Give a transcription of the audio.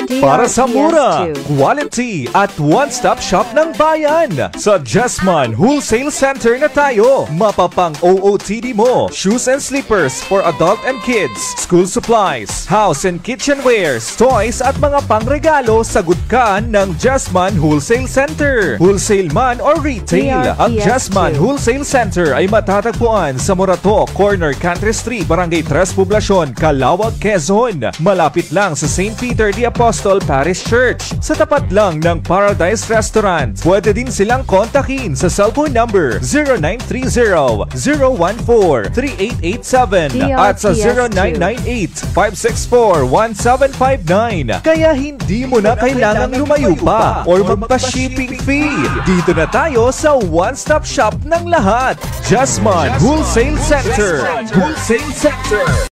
Para sa mura, DRPS quality at one-stop shop ng bayan. Sa Jessman Wholesale Center na tayo. Mapapang OOTD mo, shoes and slippers for adult and kids, school supplies, house and kitchenwares, toys at mga pangregalo, sagot ka ng Jessman Wholesale Center. Wholesale man or retail, ang Jessman Wholesale Center ay matatagpuan sa Morato, Corner Country Street, Barangay 3, Poblacion, Calauag, Quezon. Malapit lang sa St. Peter the Apostle Parish Church, sa tapat lang ng Paradise Restaurant. Pwede din silang kontakin sa cellphone number 0930-014-3887 at sa 0998-564-1759. Kaya hindi mo na kailangang lumayo pa or magpa-shipping fee. Dito na tayo sa one-stop shop ng lahat. Jessman Wholesale Center. Wholesale Center.